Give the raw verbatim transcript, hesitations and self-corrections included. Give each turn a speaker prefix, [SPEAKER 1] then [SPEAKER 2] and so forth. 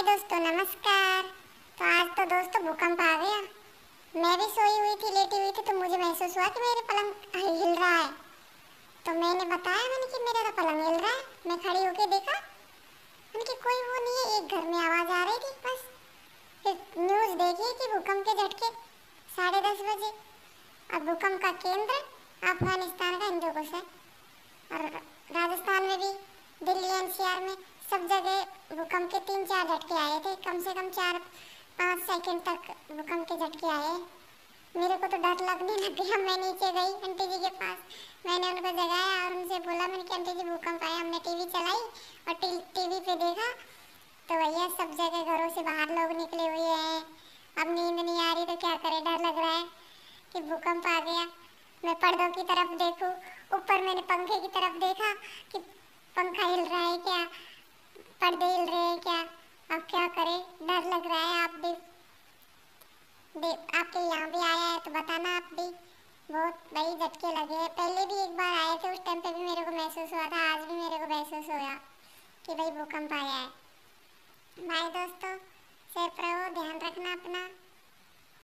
[SPEAKER 1] हाय दोस्तों, नमस्कार। तो आज तो दोस्तों भूकंप आ गया। मैं भी सोई हुई थी, लेटी हुई थी, तो मुझे महसूस हुआ कि मेरे पलंग हिल रहा है। तो मैंने बताया मैंने कि मेरा तो पलंग हिल रहा है। मैं खड़ी होके देखा, मैंने कि कोई वो नहीं है। एक घर में आवाज़ आ रही थी बस। फिर न्यूज़ देखी कि भूकंप के झटके साढ़े दस बजे। और भूकंप का केंद्र अफगानिस्तान का हिंदुकुश है। और राजस्थान में भी, दिल्ली एन सी आर में, सब जगह भूकंप के तीन चार झटके आए थे। कम से कम चार पाँच सेकंड तक भूकंप के झटके आए। मेरे को तो डर लगने लग गया। मैं नीचे गई आंटी जी के पास, मैंने उनको जगाया और उनसे बोला, मैंने कि आंटी जी भूकंप आया। हमने टीवी चलाई और टीवी पे देखा तो भैया सब जगह घरों से बाहर लोग निकले हुए हैं। अब नींद नहीं आ रही तो क्या करें, डर लग रहा है कि भूकंप आ गया। मैं पर्दों की तरफ देखूं, ऊपर मैंने पंखे की तरफ देखा कि पंखा हिल रहा है क्या, पर्दे हिल रहे हैं क्या। अब क्या करें, डर लग रहा है। आप भी देख, आपके यहाँ भी आया है तो बताना। आप भी बहुत बड़ी झटके लगे हैं। पहले भी एक बार आए थे, उस टाइम पे भी मेरे को महसूस हुआ था। आज भी मेरे को महसूस हुआ कि भाई भूकंप आया है। बाय दोस्तों, सेफ रहो, ध्यान रखना अपना।